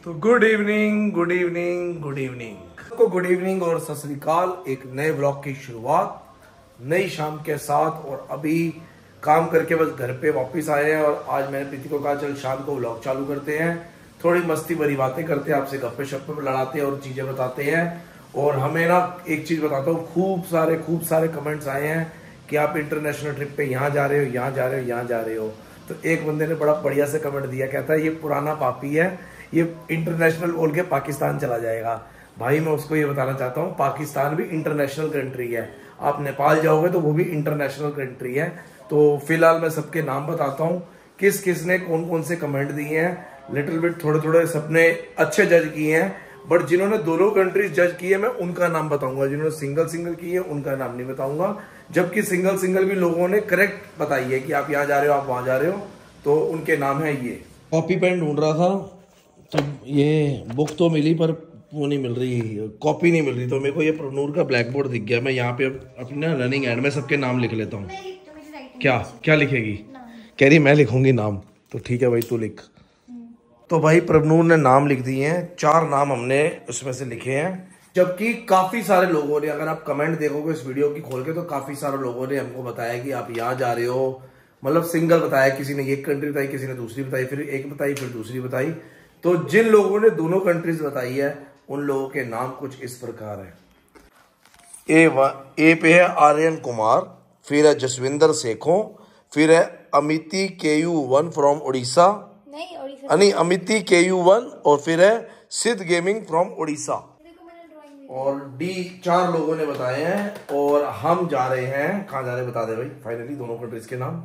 तो good evening good evening good evening good evening और सत श्री अकाल। एक नए व्लॉग की शुरुआत नई शाम के साथ। और अभी काम करके बस घर पे वापस आए हैं और आज मैंने प्रीति को कहा चल शाम को व्लॉग चालू करते हैं, थोड़ी मस्ती भरी बातें करते हैं, आपसे गप्पे शप्पे लड़ाते हैं और चीजें बताते हैं। और हमें ना एक चीज बताता हूँ, खूब सारे कमेंट्स आए हैं कि आप इंटरनेशनल ट्रिप पे यहाँ जा रहे हो, यहाँ जा रहे हो, यहाँ जा रहे हो। तो एक बंदे ने बड़ा बढ़िया से कमेंट दिया, कहता है ये पुराना पापी है, ये इंटरनेशनल बोल के पाकिस्तान चला जाएगा। भाई मैं उसको ये बताना चाहता हूँ, पाकिस्तान भी इंटरनेशनल कंट्री है। आप नेपाल जाओगे तो वो भी इंटरनेशनल कंट्री है। तो फिलहाल मैं सबके नाम बताता हूँ, किस किस ने कौन कौन से कमेंट दिए हैं। लिटिल बिट थोड़े सबने अच्छे जज किए हैं, बट जिन्होंने दोनों कंट्रीज जज की है मैं उनका नाम बताऊंगा। जिन्होंने सिंगल की है उनका नाम नहीं बताऊंगा। जबकि सिंगल भी लोगों ने करेक्ट बताई है कि आप यहाँ जा रहे हो, आप वहां जा रहे हो, तो उनके नाम है ये। कॉपी पेन ढूंढ रहा था तो ये बुक तो मिली पर वो नहीं मिल रही, कॉपी नहीं मिल रही। तो मेरे को ये प्रनूर का ब्लैक बोर्ड दिख गया। मैं यहाँ पे अपने रनिंग एंड में सबके नाम लिख लेता हूँ। क्या लिखेगी? कह रही मैं लिखूंगी नाम। तो ठीक है भाई तू लिख। तो भाई प्रभनूर ने नाम लिख दिए हैं, 4 नाम हमने उसमें से लिखे हैं। जबकि काफी सारे लोगों ने, अगर आप कमेंट देखोगे इस वीडियो की खोल के, तो काफी सारे लोगों ने हमको बताया कि आप यहाँ जा रहे हो। मतलब सिंगल बताया, किसी ने एक कंट्री बताई, किसी ने दूसरी बताई, फिर एक बताई, फिर दूसरी बताई। तो जिन लोगों ने दोनों कंट्रीज बताई है उन लोगों के नाम कुछ इस प्रकार है। ए पे है आर्यन कुमार, फिर है जसविंदर सेखों, फिर है अमिति KU1 फ्रॉम उड़ीसा, नहीं अमिति KU1, और फिर है सिद्ध गेमिंग फ्रॉम उड़ीसा। और डी 4 लोगों ने बताए हैं। और हम जा रहे हैं, कहाँ जा रहे हैं बता दे भाई फाइनली दोनों कंट्रीज के नाम।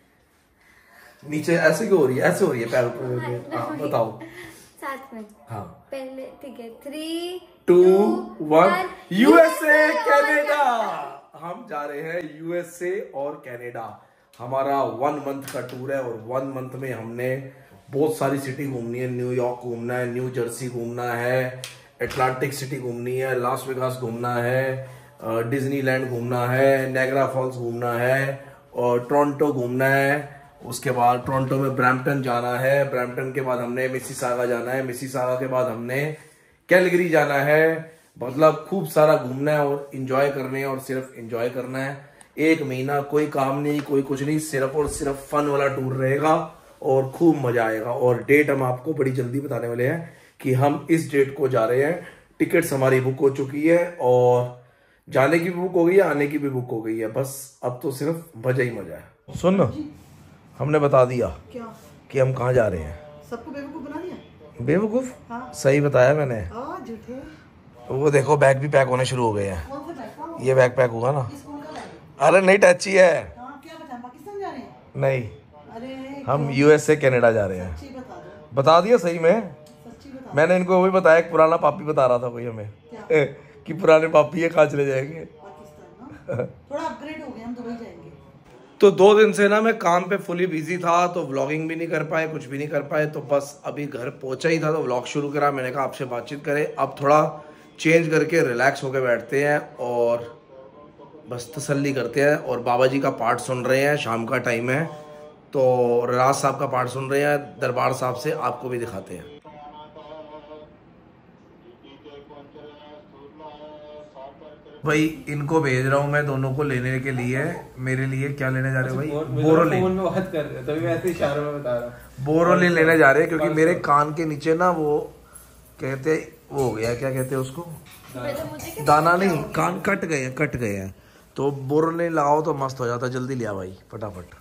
नीचे ऐसे क्यों हो रही है? ऐसे हो रही है पैर ऊपर। बताओ साथ में। हाँ पहले ठीक है, 3 2 1 USA कनाडा। हम जा रहे हैं USA और कनाडा। हमारा 1 मंथ का टूर है और 1 मंथ में हमने बहुत सारी सिटी घूमनी है। न्यूयॉर्क घूमना है, न्यू जर्सी घूमना है, अटलांटिक सिटी घूमनी है, लास वेगास घूमना है, डिज्नीलैंड घूमना है, नायग्रा फॉल्स घूमना है, और टोरंटो घूमना है। उसके बाद टोरंटो में ब्रैम्पटन जाना है, ब्रैम्पटन के बाद हमने मिसिसागा जाना है, मिसिसागा के बाद हमने कैलगरी जाना है। मतलब खूब सारा घूमना है और एंजॉय करने हैं, और सिर्फ एंजॉय करना है। 1 महीना कोई काम नहीं, कोई कुछ नहीं, सिर्फ और सिर्फ फन वाला टूर रहेगा और खूब मजा आएगा। और डेट हम आपको बड़ी जल्दी बताने वाले हैं कि हम इस डेट को जा रहे हैं। टिकट्स हमारी बुक हो चुकी है और जाने की भी बुक हो गई है, आने की भी बुक हो गई है। बस अब तो सिर्फ मजा ही मजा है। सुन, हमने बता दिया क्या कि हम कहाँ जा रहे हैं। सबको बेवकूफ बना दिया। बेवकूफ? हाँ। सही बताया मैंने। झूठे। वो देखो बैग भी पैक होने शुरू हो गए हैं। ये बैग पैक होगा ना? अरे नहीं टैची है। क्या बता, पाकिस्तान जा रहे हैं? नहीं, अरे हम USA कनाडा जा रहे हैं। बता दिया सही में। मैंने इनको वही बताया, एक पुराना पापी बता रहा था कोई हमें कि पुराने पापी है, कहाँ चले जाएंगे। थोड़ा अपग्रेड हो गया, हम दुबई जाएंगे। तो 2 दिन से ना मैं काम पे फुली बिजी था, तो व्लॉगिंग भी नहीं कर पाए, कुछ भी नहीं कर पाए। तो बस अभी घर पहुंचा ही था तो व्लॉग शुरू करा। मैंने कहा आपसे बातचीत करें, अब थोड़ा चेंज करके रिलैक्स होकर बैठते हैं और बस तसल्ली करते हैं। और बाबा जी का पाठ सुन रहे हैं, शाम का टाइम है तो राज साहब का पाठ सुन रहे हैं दरबार साहब से, आपको भी दिखाते हैं। भाई इनको भेज रहा हूँ मैं दोनों को लेने के लिए। मेरे लिए क्या लेने जा रहे हो भाई? बोरोलिन। फोन में बात कर रहे हैं तभी ऐसे इशारों में बता रहा हूँ। बोरोलिन लेने जा रहे हैं क्योंकि मेरे कान के नीचे ना वो कहते वो हो गया, क्या कहते हैं उसको, दाना नहीं, कान कट गए हैं। तो बोरोलिन लगाओ तो मस्त हो जाता। जल्दी लिया भाई फटाफट।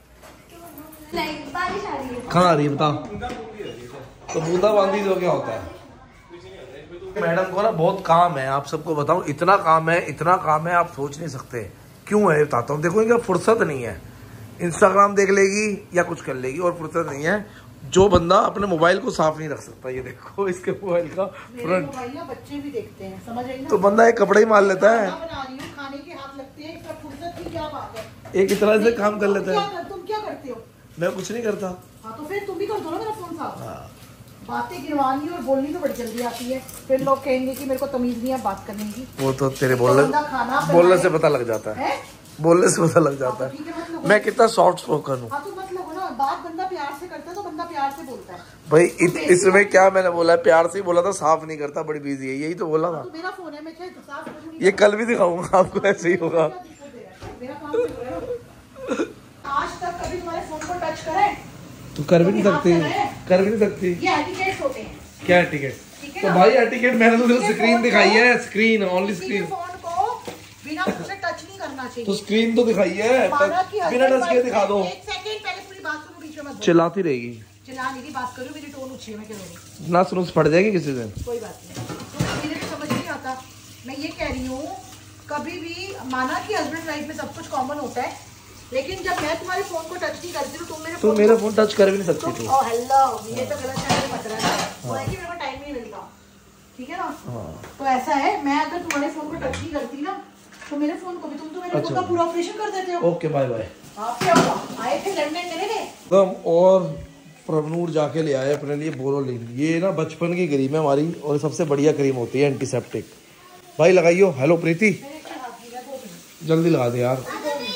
कहाँ आ रही है बता? तो बूंदाबांदी तो क्या होता है? मैडम को ना बहुत काम है, आप सबको बताऊं, इतना काम है आप सोच नहीं सकते। क्यों है बताता हूँ। देखो इनका फुर्सत नहीं है, इंस्टाग्राम देख लेगी या कुछ कर लेगी और फुर्सत नहीं है। जो बंदा अपने मोबाइल को साफ नहीं रख सकता, ये देखो इसके मोबाइल का फ्रंट। बच्चे भी देखते हैं, समझ आई ना? तो बंदा एक कपड़े ही मार लेता है, खाने के हाथ लगते हैं, फुर्सत की क्या बात है? एक इतना से काम कर लेता है। तुम क्या करते हो? मैं कुछ नहीं करता। हाँ तो फिर तुम भी कर दो ना मेरा फोन साफ। बातें गिरवानी और बोलनी तो बड़ी जल्दी आती है, फिर लोग कहेंगे कि मेरे को तमीज नहीं है बात करने की। वो तो तेरे बोलने से पता लग जाता है, बोलने से पता लग जाता है मैं कितना सॉफ्ट स्पोकन हूँ। हाँ तो मतलब ना, बात बंदा प्यार से करता है तो बंदा प्यार प्यार से बोलता है भाई इसमें क्या मैंने बोला, प्यार से ही बोला था, साफ नहीं करता, बड़ी बिजी है, यही तो बोला था। तो मेरा फोन है, मैं चाहे साफ करूंगी। ये कल भी दिखाऊंगा आपको, ऐसे ही होगा। मेरा काम से हो रहा है। आज तक कभी तुम्हारे फोन को टच करे तू कर भी नहीं सकती, कर भी नहीं सकती। ये एटिकेट्स होते हैं। क्या एटिकेट? तो भाई एटिकेट मैंने तो स्क्रीन दिखाई है, स्क्रीन ओनली स्क्रीन। फोन को बिना मुझसे टच नहीं करना चाहिए। तो स्क्रीन तो दिखाई है, बिना टच के दिखा दो। एक सेकंड पहले पूरी बात सुनो, बीच में मत बोलो। चिल्लाती रहेगी। चिल्ला नहीं रही, बात करो, मेरी टोन ऊंची है, मैं कह रही हूं। ना सुनो फट जाएगी किसी दिन। कोई बात नहीं, तो मुझे समझ नहीं आता। मैं ये कह रही हूँ, कभी भी माना कि हस्बैंड वाइफ में सब कुछ कॉमन होता है, लेकिन जब मैं तुम्हारे फोन को टच नहीं करती हूँ, तुम मेरे तो मेरा फोन टच कर भी नहीं सकती तू। ओ हेलो, ये तो गलत है, पता है वो है कि मेरे को टाइम नहीं मिलता, ठीक है ना। तो ऐसा है, मैं अगर तुम्हारे फोन को टच नहीं करती ना, तो मेरे फोन को भी तुम तो मेरे फोन का पूरा ऑपरेशन कर देते हो। Okay bye bye. आप क्या हुआ, आए थे लंदन चले गए? एकदम। और प्रवनूर जाके ले आए अपने लिए बोरोलिन। ये ना बचपन की क्रीम है हमारी, और सबसे बढ़िया क्रीम होती है एंटीसेप्टिक। भाई लगाइयो। हेलो प्रीति, जल्दी लगा दे यार।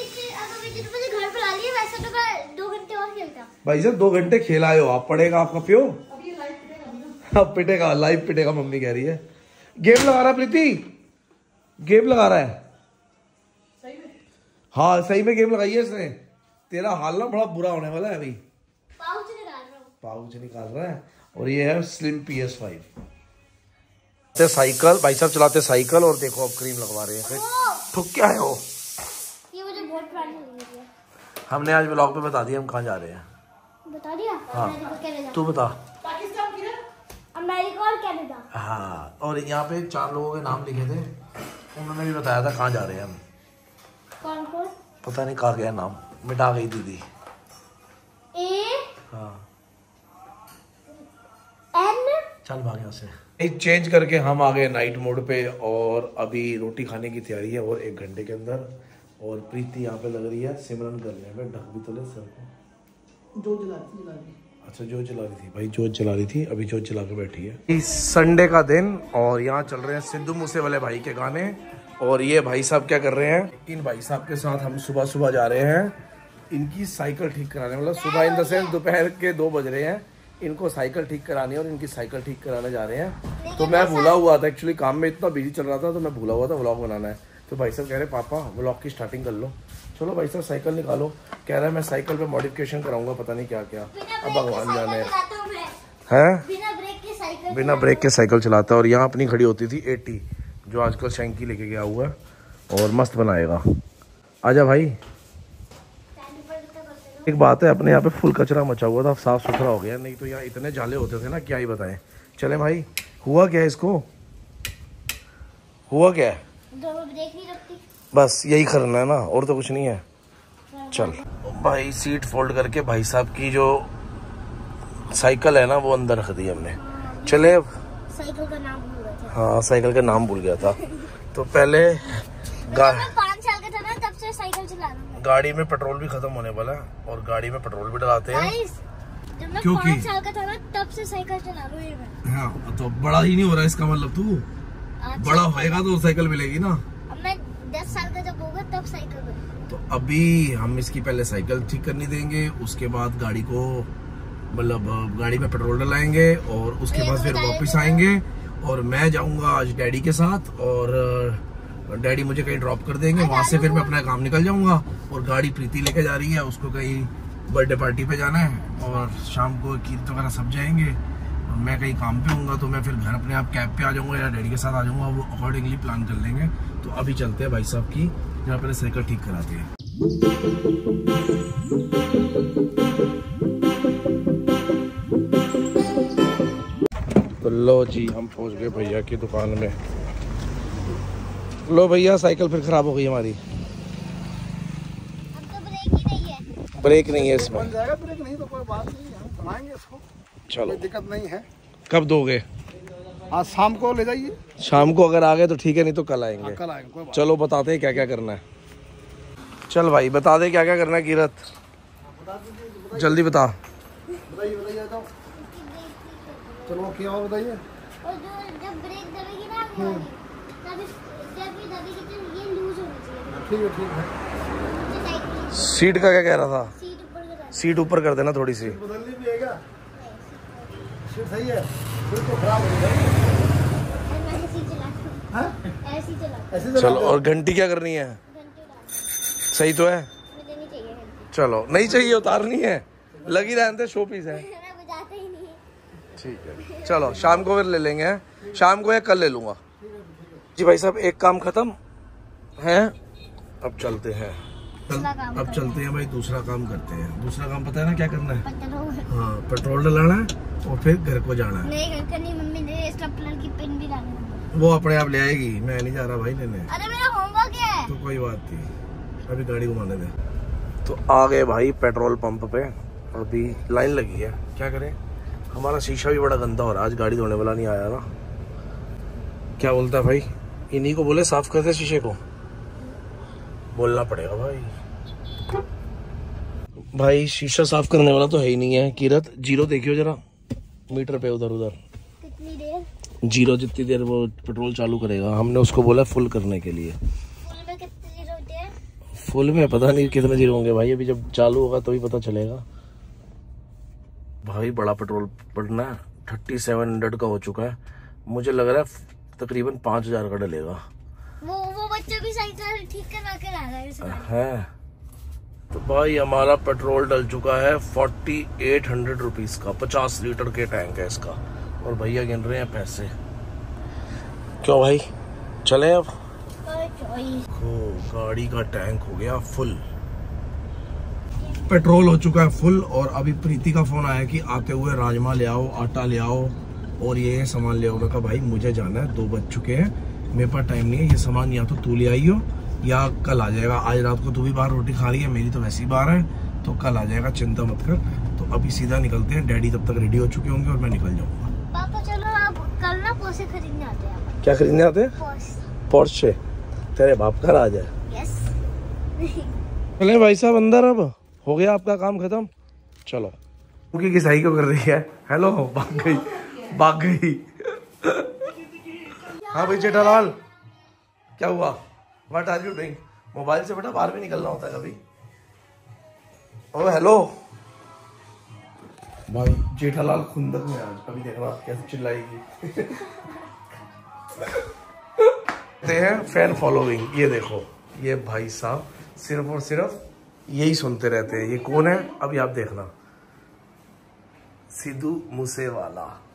भाई साहब 2 घंटे खेलाए हो आप, पड़ेगा आपका प्यो। अब पिटेगा, लाइव पिटेगा, मम्मी कह रही है। गेम लगा रहा है प्रीति, गेम लगा रहा है। हाँ सही में गेम लगाई है इसने। तेरा हाल ना बड़ा बुरा होने वाला है अभी। पाउच निकाल रहा है। और ये है स्लिम PS5। साइकिल, भाई साहब चलाते साइकिल, और देखो अब क्रीम लगवा रहे हैं। तो क्या है वो? ये मुझे बहुत पुरानी लगी है। हमने आज व्लॉग पे बता दिया हम कहाँ जा रहे हैं। बता दिया? हाँ तू बता। पाकिस्तान की, अमेरिका और कनाडा। हाँ, और यहाँ पे 4 लोगों के नाम लिखे थे, उन्होंने भी बताया था कहाँ जा रहे हैं हम। कौन कौन? पता नहीं कहाँ गया नाम, मिटा गई दीदी। ए हाँ एन। चल भाग यहाँ से। चेंज करके हम आ गए नाइट मोड पे, और अभी रोटी खाने की तैयारी है और 1 घंटे के अंदर। और प्रीति यहाँ पे लग रही है सिमरन करने में, ढक भी तो ले सर को। जोत जला रही। अच्छा जोत जला रही थी भाई, जोत जला रही थी, अभी जोत जला के बैठी है। संडे का दिन, और यहाँ चल रहे हैं सिद्धू मूसेवाले भाई के गाने। और ये भाई साहब क्या कर रहे हैं, इन भाई साहब के साथ हम सुबह सुबह जा रहे हैं इनकी साइकिल ठीक कराने। मतलब सुबह इन द सेंस दोपहर के 2 बज रहे हैं, इनको साइकिल ठीक करानी है और इनकी साइकिल ठीक कराने जा रहे हैं। तो मैं भूला हुआ था, एक्चुअली काम में इतना बिजी चल रहा था, तो मैं भूला हुआ था व्लॉग बनाना है। तो भाई साहब कह रहे पापा व्लॉग की स्टार्टिंग कर लो। चलो भाई साहब साइकिल निकालो। कह रहा है मैं साइकिल पे मॉडिफिकेशन कराऊंगा, पता नहीं क्या क्या, अब भगवान जाने है। बिना ब्रेक के साइकिल चलाता है। और यहाँ अपनी खड़ी होती थी 80, जो आजकल शैंकी लेके गया हुआ है और मस्त बनाएगा। आजा भाई। एक बात है, अपने यहाँ पे फुल कचरा मचा हुआ था, साफ सुथरा हो गया, नहीं तो यहाँ इतने जाले होते थे ना, क्या ही बताएं। चले भाई, हुआ क्या है इसको, हुआ क्या है? ब्रेक नहीं रखती, बस यही करना है ना, और तो कुछ नहीं है। चल भाई, सीट फोल्ड करके भाई साहब की जो साइकिल है ना वो अंदर रख दी हमने। चले अब। साइकिल का नाम भूल गया था। हाँ साइकिल का नाम भूल गया था। तो पहले 5 साल का था ना, तब से साइकिल चला रहा हूं। गाड़ी में पेट्रोल भी खत्म होने वाला है, और गाड़ी में पेट्रोल भी डलाते हैं। जब मैं क्योंकि 5 साल का था ना, तब से साइकिल चला रहा हूँ मैं। हाँ तो बड़ा ही नहीं हो रहा है इसका मतलब, तू बड़ा होएगा तो साइकिल मिलेगी ना। अब मैं 10 साल का जब होगा तब साइकिल मिलेगी। तो अभी हम इसकी पहले साइकिल ठीक करनी देंगे, उसके बाद गाड़ी को मतलब गाड़ी में पेट्रोल डलाएंगे, और उसके बाद फिर वापस आएंगे। और मैं जाऊंगा आज डैडी के साथ, और डैडी मुझे कहीं ड्रॉप कर देंगे, वहां से फिर मैं अपना काम निकल जाऊंगा। और गाड़ी प्रीति लेके जा रही है, उसको कहीं बर्थडे पार्टी पे जाना है, और शाम को कीर्त वगैरह सब जाएंगे। मैं कहीं काम पे होऊंगा तो मैं फिर घर अपने आप कैब पे आ जाऊंगा या डैडी के साथ आ जाऊंगा, वो अकॉर्डिंगली प्लान कर लेंगे। तो अभी चलते हैं भाई साहब की यहाँ पर साइकिल ठीक कराते हैं। तो लो जी, हम पहुंच गए भैया की दुकान में। लो भैया, साइकिल फिर खराब हो गई हमारी। अब तो ब्रेक ही नहीं है। ब्रेक नहीं है इसमें। बन जाएगा, ब्रेक नहीं तो कोई बात नहीं, हम बनाएंगे इसको, चलो कोई दिक्कत नहीं है। कब दोगे? आज शाम को ले जाइए। शाम को अगर आ गए तो ठीक है, नहीं तो कल आएंगे। कल आएंगे, कोई बात। चलो बताते हैं क्या क्या करना है। चल भाई बता दे क्या क्या करना है कीरत, जल्दी बता। बताइए बताइए, जाओ चलो क्या और बताइए। और जब ब्रेक दबेगी ना तब जब भी दबेगी तो ये लूज होना चाहिए। ठीक है। सीट का क्या कह रहा था? सीट ऊपर कर, सीट ऊपर कर देना थोड़ी सी। बदलनी भी है क्या? सीट सही है, सीट तो खराब हो गई। मैं ऐसे ही चलाती हूँ। हाँ? ऐसे ही चलाती ऐसे चलो, चलाते हो? और घंटी क्या करनी है? हूँ। घंटे डाल सही तो है? मुझे नहीं चाहिए घंटी। चलो, नहीं चाहिए, उतारनी है, लगी रहने दे, शो पीस है। मैं बजाता ही नहीं। ठीक है, चलो शाम को फिर ले लेंगे, शाम को या कल ले लूंगा। जी भाई साहब, एक काम खत्म है, अब चलते हैं। दूसरा काम अब करना चलते हैं भाई, दूसरा काम करते हैं। दूसरा काम पता है ना क्या करना है? पेट्रोल। हाँ, पेट्रोल डलाना है और फिर घर को जाना है। नहीं घर का नहीं, मम्मी ने स्टेपलर की पिन भी डालनी है। वो अपने आप ले आएगी, मैं नहीं जा रहा भाई लेने। अरे मेरा होमवर्क है। तो कोई बात नहीं, अभी गाड़ी घुमाने दे। तो आ गए भाई पेट्रोल पंप पे, अभी लाइन लगी है, क्या करें। हमारा शीशा भी बड़ा गंदा हो रहा है, आज गाड़ी धोने वाला नहीं आया ना। क्या बोलता है भाई, इन्हीं को बोले साफ कर दे शीशे को, बोलना पड़ेगा भाई। भाई शीशा साफ करने वाला तो है ही नहीं है। किरत, जीरो देखियो जरा मीटर पे, उधर उधर कितनी देर? जीरो, जितनी देर वो पेट्रोल चालू करेगा। हमने उसको बोला फुल करने के लिए। फुल में कितने जीरो होते हैं? फुल में पता नहीं कितने जीरो होंगे भाई, अभी जब चालू होगा तो ही पता चलेगा। भाई बड़ा पेट्रोल पड़ना है, 3700 का हो चुका है। मुझे लग रहा है तकरीबन 5000 का डलेगा। वो बच्चा भी साइकिल ठीक करवा के ला रहा है उसे। है तो भाई हमारा पेट्रोल डल चुका है 4800 रुपीज का, 50 लीटर के टैंक है इसका, और भैया गिन रहे हैं पैसे। क्यों भाई, चले अब? गाड़ी का टैंक हो गया फुल, पेट्रोल हो चुका है फुल। और अभी प्रीति का फोन आया कि आते हुए राजमा ले आओ, आटा ले आओ और ये सामान ले आओ। मैं कहा भाई मुझे जाना है, 2 बज चुके हैं, मेरे पास टाइम नहीं है, ये सामान या तो तू ले आई हो या कल आ जाएगा। आज रात को तू भी बाहर रोटी खा रही है, मेरी तो वैसे ही बाहर है, तो कल आ जाएगा, चिंता मत कर। तो अभी सीधा निकलते हैं, डैडी तब तक रेडी हो चुके होंगे और मैं निकल जाऊंगा। पापा चलो आप कल ना पोर्शे खरीदने आते हैं। क्या खरीदने आते हैं? पोर्शे। तेरे बाप का राज है। यस। चले भाई साहब अंदर, अब हो गया आपका काम खत्म, चलो। क्योंकि किसाई क्यों कर रही है? हेलो, भाग गई, भाग गई। हाँ भाई जेठालाल, क्या हुआ? What are you doing? Mobile से बेटा बाहर भी निकलना होता है कभी। ओ हेलो भाई, जेठालाल खुंदक में आज, अभी देखना कैसे चिल्लाएगी। ते हैं फैन फॉलोइंग, ये देखो, ये भाई साहब सिर्फ और सिर्फ यही सुनते रहते हैं। ये कौन है अभी आप देखना, सिद्धू मूसेवाला।